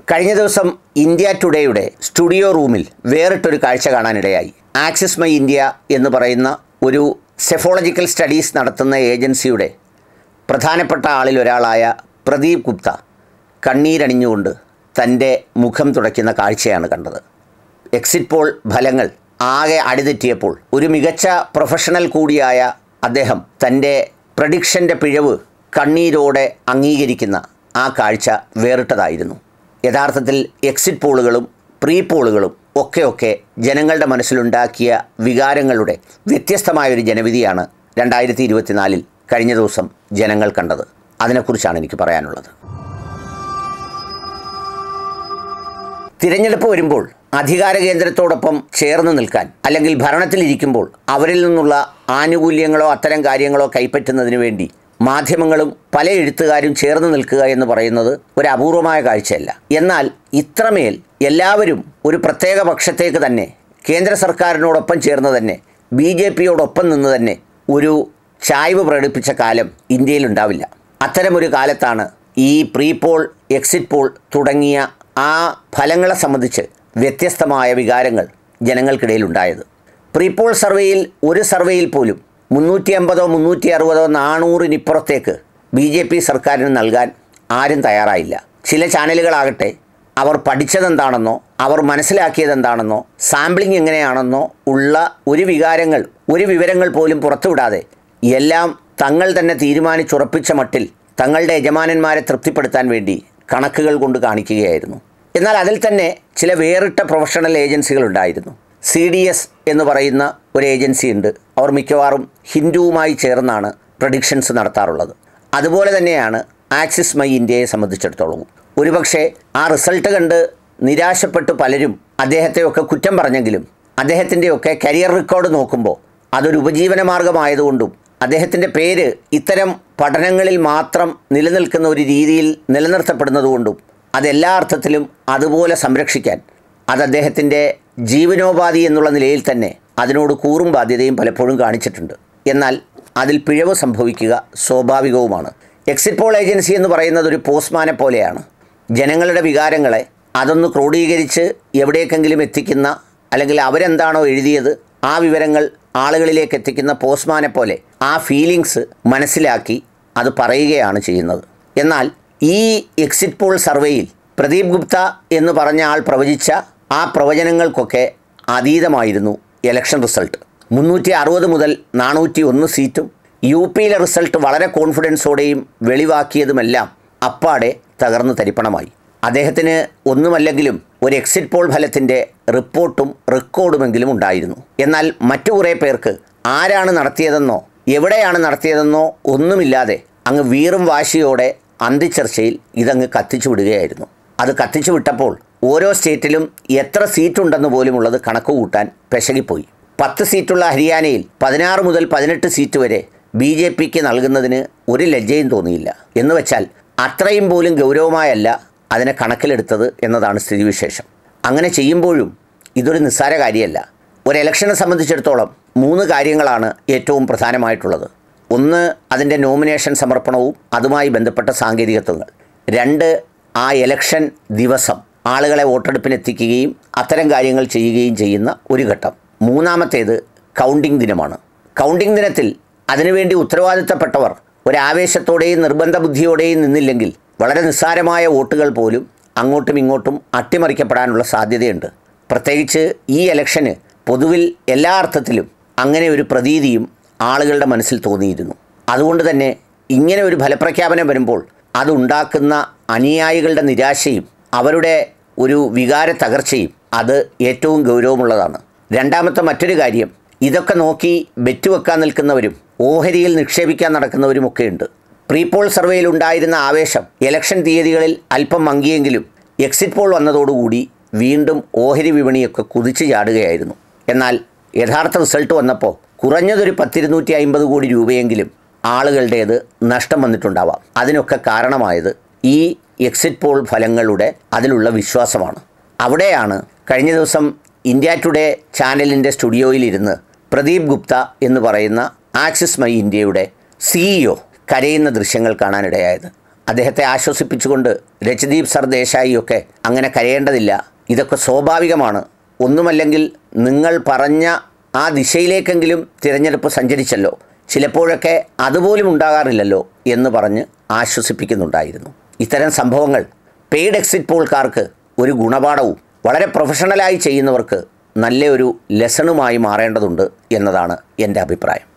കഴിഞ്ഞ ദിവസം India ടുഡേയുടെ studio റൂമിൽ വേറിട്ടൊരു കാഴ്ച കാണാനിടയായി. ആക്സിസ് മൈ ഇന്ത്യ എന്ന് പറയുന്ന ഒരു സെഫോളജിക്കൽ സ്റ്റഡീസ് നടത്തുന്ന ഏജൻസിയുടെ പ്രധാനപ്പെട്ട ആളിലൊരാളായ പ്രദീപ് ഗുപ്ത കണ്ണീരണിഞ്ഞുകൊണ്ട് തൻ്റെ മുഖം തുടയ്ക്കുന്ന കാഴ്ചയാണ് കണ്ടത്. എക്സിറ്റ് പോൾ ഫലങ്ങൾ ആകെ അടിതെറ്റിയപ്പോൾ ഒരു മികച്ച പ്രൊഫഷണൽ കൂടിയായ അദ്ദേഹം തൻ്റെ പ്രഡിക്ഷൻ്റെ പിഴവ് കണ്ണീരോടെ അംഗീകരിക്കുന്ന ആ കാഴ്ച വേറിട്ടതായിരുന്നു. യഥാർത്ഥത്തിൽ എക്സിറ്റ് പോളുകളും പ്രീ പോളുകളും ഒക്കെ ജനങ്ങളുടെ മനസ്സിലുണ്ടാക്കിയ വികാരങ്ങളുടെ വ്യത്യസ്തമായൊരു ജനവിധിയാണ് 2024 കഴിഞ്ഞ ദിവസം ജനങ്ങൾ കണ്ടത്. അതിനെക്കുറിച്ചാണ് എനിക്ക് പറയാനുള്ളത്. തിരഞ്ഞെടുപ്പ് വരുമ്പോൾ അധികാര കേന്ദ്രത്തോടൊപ്പം ചേർന്ന് നിൽക്കാൻ, അല്ലെങ്കിൽ ഭരണത്തിലിരിക്കുമ്പോൾ അവരിൽ നിന്നുള്ള ആനുകൂല്യങ്ങളോ അത്തരം കാര്യങ്ങളോ കൈപ്പറ്റുന്നതിന് വേണ്ടി മാധ്യമങ്ങളും പല എഴുത്തുകാരും ചേർന്ന് നിൽക്കുക എന്ന് പറയുന്നത് ഒരു അപൂർവമായ കാഴ്ചയല്ല. എന്നാൽ ഇത്രമേൽ എല്ലാവരും ഒരു പ്രത്യേക പക്ഷത്തേക്ക് തന്നെ, കേന്ദ്ര സർക്കാരിനോടൊപ്പം ചേർന്ന് തന്നെ, BJPയോടൊപ്പം നിന്ന് തന്നെ ഒരു ചായ്വ് പ്രകടിപ്പിച്ച കാലം ഇന്ത്യയിലുണ്ടാവില്ല. അത്തരമൊരു കാലത്താണ് ഈ പ്രീ പോൾ, എക്സിറ്റ് പോൾ തുടങ്ങിയ ആ ഫലങ്ങളെ സംബന്ധിച്ച് വ്യത്യസ്തമായ വികാരങ്ങൾ ജനങ്ങൾക്കിടയിലുണ്ടായത്. പ്രീ പോൾ സർവേയിൽ ഒരു സർവേയിൽ പോലും 350, 360, 400-നിപ്പുറത്തേക്ക് BJP സർക്കാരിന് നൽകാൻ ആരും തയ്യാറായില്ല. ചില ചാനലുകളാകട്ടെ അവർ പഠിച്ചതെന്താണെന്നോ അവർ മനസ്സിലാക്കിയതെന്താണെന്നോ സാമ്പിളിംഗ് എങ്ങനെയാണെന്നോ ഉള്ള ഒരു വിവരങ്ങൾ പോലും പുറത്തുവിടാതെ എല്ലാം തങ്ങൾ തന്നെ തീരുമാനിച്ചുറപ്പിച്ച മട്ടിൽ തങ്ങളുടെ യജമാനന്മാരെ തൃപ്തിപ്പെടുത്താൻ വേണ്ടി കണക്കുകൾ കൊണ്ട് കാണിക്കുകയായിരുന്നു. എന്നാൽ അതിൽ തന്നെ ചില വേറിട്ട പ്രൊഫഷണൽ ഏജൻസികളുണ്ടായിരുന്നു. CDS എന്ന് പറയുന്ന ഒരു ഏജൻസി ഉണ്ട്. അവർ മിക്കവാറും ഹിന്ദുവുമായി ചേർന്നാണ് പ്രഡിക്ഷൻസ് നടത്താറുള്ളത്. അതുപോലെ തന്നെയാണ് ആക്സിസ് മൈ ഇന്ത്യയെ സംബന്ധിച്ചിടത്തോളം. ഒരുപക്ഷെ ആ റിസൾട്ട് കണ്ട് നിരാശപ്പെട്ട് പലരും അദ്ദേഹത്തെയൊക്കെ കുറ്റം പറഞ്ഞെങ്കിലും അദ്ദേഹത്തിൻ്റെയൊക്കെ കരിയർ റെക്കോർഡ് നോക്കുമ്പോൾ അതൊരു ഉപജീവന മാർഗമായതുകൊണ്ടും അദ്ദേഹത്തിൻ്റെ പേര് ഇത്തരം പഠനങ്ങളിൽ മാത്രം നിലനിൽക്കുന്ന ഒരു രീതിയിൽ നിലനിർത്തപ്പെടുന്നതുകൊണ്ടും അതെല്ലാ അർത്ഥത്തിലും അതുപോലെ സംരക്ഷിക്കാൻ അത് അദ്ദേഹത്തിൻ്റെ ജീവനോപാധി എന്നുള്ള നിലയിൽ തന്നെ അതിനോട് കൂറും ബാധ്യതയും പലപ്പോഴും കാണിച്ചിട്ടുണ്ട്. എന്നാൽ അതിൽ പിഴവ് സംഭവിക്കുക സ്വാഭാവികവുമാണ്. എക്സിറ്റ് പോൾ ഏജൻസി എന്ന് പറയുന്നത് ഒരു പോസ്റ്റ്മാനെ പോലെയാണ്. ജനങ്ങളുടെ വികാരങ്ങളെ അതൊന്ന് ക്രോഡീകരിച്ച് എവിടേക്കെങ്കിലും എത്തിക്കുന്ന, അല്ലെങ്കിൽ അവരെന്താണോ എഴുതിയത് ആ വിവരങ്ങൾ ആളുകളിലേക്ക് എത്തിക്കുന്ന പോസ്റ്റ്മാനെ പോലെ ആ ഫീലിങ്സ് മനസ്സിലാക്കി അത് പറയുകയാണ് ചെയ്യുന്നത്. എന്നാൽ ഈ എക്സിറ്റ് പോൾ സർവേയിൽ പ്രദീപ് ഗുപ്ത എന്ന് പറഞ്ഞ ആൾ പ്രവചിച്ച ആ പ്രവചനങ്ങൾക്കൊക്കെ അതീതമായിരുന്നു ഇലക്ഷൻ റിസൾട്ട്. 360 മുതൽ 401 സീറ്റും UPയിലെ റിസൾട്ട് വളരെ കോൺഫിഡൻസോടെയും വെളിവാക്കിയതുമെല്ലാം അപ്പാടെ തകർന്നു തരിപ്പണമായി. അദ്ദേഹത്തിന് ഒന്നുമല്ലെങ്കിലും ഒരു എക്സിറ്റ് പോൾ ഫലത്തിൻ്റെ റിപ്പോർട്ടും റെക്കോർഡുമെങ്കിലും ഉണ്ടായിരുന്നു. എന്നാൽ മറ്റു കുറേ പേർക്ക് ആരാണ് നടത്തിയതെന്നോ എവിടെയാണ് നടത്തിയതെന്നോ ഒന്നുമില്ലാതെ അങ്ങ് വീറും വാശിയോടെ അന്തിച്ചർച്ചയിൽ ഇതങ്ങ് കത്തിച്ചു വിടുകയായിരുന്നു. അത് കത്തിച്ചു വിട്ടപ്പോൾ ഓരോ സ്റ്റേറ്റിലും എത്ര സീറ്റുണ്ടെന്ന് പോലുമുള്ളത് കണക്ക് കൂട്ടാൻ പെശകിപ്പോയി. 10 സീറ്റുള്ള ഹരിയാനയിൽ 16 മുതൽ 18 സീറ്റ് വരെ BJPക്ക് നൽകുന്നതിന് ഒരു ലജ്ജയും തോന്നിയില്ല. എന്ന് വെച്ചാൽ അത്രയും പോലും ഗൗരവമായല്ല അതിനെ കണക്കിലെടുത്തത് എന്നതാണ് സ്ഥിതിവിശേഷം. അങ്ങനെ ചെയ്യുമ്പോഴും ഇതൊരു നിസ്സാര കാര്യമല്ല. ഒരു ഇലക്ഷനെ സംബന്ധിച്ചിടത്തോളം 3 കാര്യങ്ങളാണ് ഏറ്റവും പ്രധാനമായിട്ടുള്ളത്. ഒന്ന്, അതിൻ്റെ നോമിനേഷൻ സമർപ്പണവും അതുമായി ബന്ധപ്പെട്ട സാങ്കേതികത്വങ്ങൾ. 2, ആ ഇലക്ഷൻ ദിവസം ആളുകളെ വോട്ടെടുപ്പിനെത്തിക്കുകയും അത്തരം കാര്യങ്ങൾ ചെയ്യുകയും ചെയ്യുന്ന ഒരു ഘട്ടം. മൂന്നാമത്തേത് കൗണ്ടിംഗ് ദിനമാണ്. കൗണ്ടിംഗ് ദിനത്തിൽ അതിനുവേണ്ടി ഉത്തരവാദിത്തപ്പെട്ടവർ ഒരാവേശത്തോടെയും നിർബന്ധ ബുദ്ധിയോടെയും നിന്നില്ലെങ്കിൽ വളരെ നിസ്സാരമായ വോട്ടുകൾ പോലും അങ്ങോട്ടും ഇങ്ങോട്ടും അട്ടിമറിക്കപ്പെടാനുള്ള സാധ്യതയുണ്ട്. പ്രത്യേകിച്ച് ഈ ഇലക്ഷന് പൊതുവിൽ എല്ലാ അർത്ഥത്തിലും അങ്ങനെ ഒരു പ്രതീതിയും ആളുകളുടെ മനസ്സിൽ തോന്നിയിരുന്നു. അതുകൊണ്ട് തന്നെ ഇങ്ങനെ ഒരു ഫലപ്രഖ്യാപനം വരുമ്പോൾ അതുണ്ടാക്കുന്ന അനുയായികളുടെ നിരാശയും അവരുടെ ഒരു വികാര തകർച്ചയും അത് ഏറ്റവും ഗൗരവമുള്ളതാണ്. രണ്ടാമത്തെ മറ്റൊരു കാര്യം, ഇതൊക്കെ നോക്കി ബെറ്റ് വെക്കാൻ നിൽക്കുന്നവരും ഓഹരിയിൽ നിക്ഷേപിക്കാൻ നടക്കുന്നവരുമൊക്കെ ഉണ്ട്. പ്രീ പോൾ സർവേയിൽ ഉണ്ടായിരുന്ന ആവേശം ഇലക്ഷൻ തീയതികളിൽ അല്പം മങ്ങിയെങ്കിലും എക്സിറ്റ് പോൾ വന്നതോടുകൂടി വീണ്ടും ഓഹരി വിപണിയൊക്കെ കുതിച്ചു ചാടുകയായിരുന്നു. എന്നാൽ യഥാർത്ഥ റിസൾട്ട് വന്നപ്പോൾ കുറഞ്ഞതൊരു 250 കോടി രൂപയെങ്കിലും ആളുകളുടേത് നഷ്ടം വന്നിട്ടുണ്ടാവാം. അതിനൊക്കെ കാരണമായത് ഈ എക്സിറ്റ് പോൾ ഫലങ്ങളുടെ അതിലുള്ള വിശ്വാസമാണ്. അവിടെയാണ് കഴിഞ്ഞ ദിവസം ഇന്ത്യ ടുഡേ ചാനലിൻ്റെ സ്റ്റുഡിയോയിലിരുന്ന് പ്രദീപ് ഗുപ്ത എന്ന് പറയുന്ന ആക്സിസ് മൈ ഇന്ത്യയുടെ CEO കരയുന്ന ദൃശ്യങ്ങൾ കാണാനിടയായത്. അദ്ദേഹത്തെ ആശ്വസിപ്പിച്ചുകൊണ്ട് രജ്ദീപ് സർദേശായിയൊക്കെ അങ്ങനെ കരയേണ്ടതില്ല, ഇതൊക്കെ സ്വാഭാവികമാണ്, ഒന്നുമല്ലെങ്കിൽ നിങ്ങൾ പറഞ്ഞ ആ ദിശയിലേക്കെങ്കിലും തിരഞ്ഞെടുപ്പ് സഞ്ചരിച്ചല്ലോ, ചിലപ്പോഴൊക്കെ അതുപോലും ഉണ്ടാകാറില്ലല്ലോ എന്ന് പറഞ്ഞ് ആശ്വസിപ്പിക്കുന്നുണ്ടായിരുന്നു. ഇത്തരം സംഭവങ്ങൾ പെയ്ഡ് എക്സിറ്റ് പോൾക്കാർക്ക് ഒരു ഗുണപാഠവും വളരെ പ്രൊഫഷണലായി ചെയ്യുന്നവർക്ക് നല്ലൊരു ലെസണുമായി മാറേണ്ടതുണ്ട് എന്നതാണ് എൻ്റെ അഭിപ്രായം.